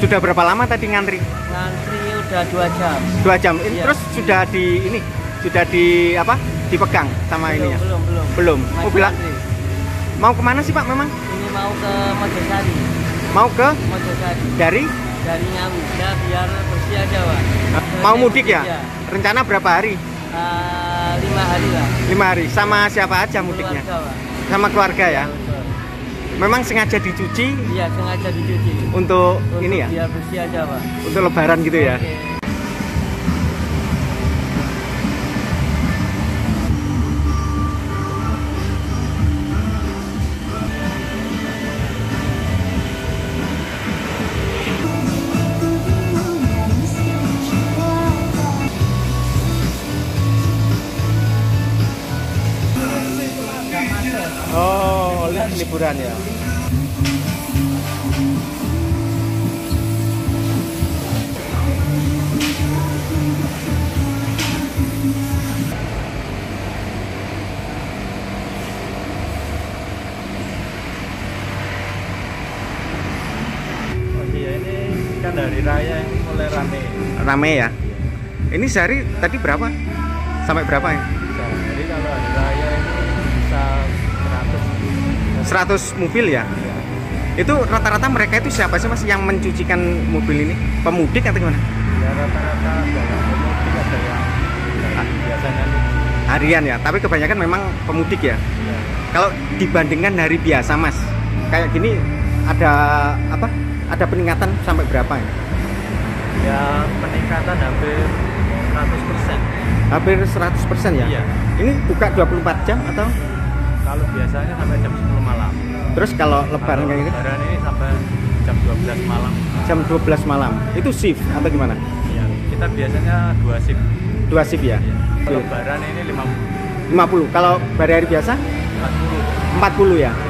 Sudah berapa lama tadi ngantri? Ngantri udah 2 jam. 2 jam. Iya. Terus sudah di apa? Dipegang sama ini ya? Belum. Masih Bilang ngantri. mau kemana sih Pak memang? Ini mau ke Mojosari. Mau ke Mojosari. dari Ngawi. Ya biar bersih aja, Pak. mau mudik ya? Iya. Rencana berapa hari? 5 hari lah. 5 hari. Sama siapa aja mudiknya? Keluarga, Pak. Sama keluarga ya? Betul. Memang sengaja dicuci Iya, sengaja dicuci. untuk ini ya? Biar bersih aja, Pak. Untuk lebaran gitu ya? Oke. Oh, liburan ya? Oh iya, ini kan hari raya yang mulai rame. Rame ya? Ini sehari tadi berapa? Sampai berapa ya? Jadi kalau hari raya ini bisa 100 mobil ya? Itu rata-rata mereka itu siapa sih Mas yang mencucikan mobil ini? Pemudik atau gimana? ya rata-rata ada yang pemudik, ada yang biasanya Harian ya, tapi kebanyakan memang pemudik ya? ya. Kalau dibandingkan hari biasa Mas, kayak gini ada apa? Ada peningkatan sampai berapa ya? Ya peningkatan hampir 100%. Hampir 100% ya? Iya. Ini buka 24 jam atau? Kalau biasanya sampai jam 10 malam. Terus kalau lebaran kayak gini? Lebaran ini sampai jam 12 malam. Jam 12 malam. Itu shift atau gimana? Ya, kita biasanya 2 shift. 2 shift ya? Lebaran ini 50. 50. Kalau hari biasa? 40. 40 ya?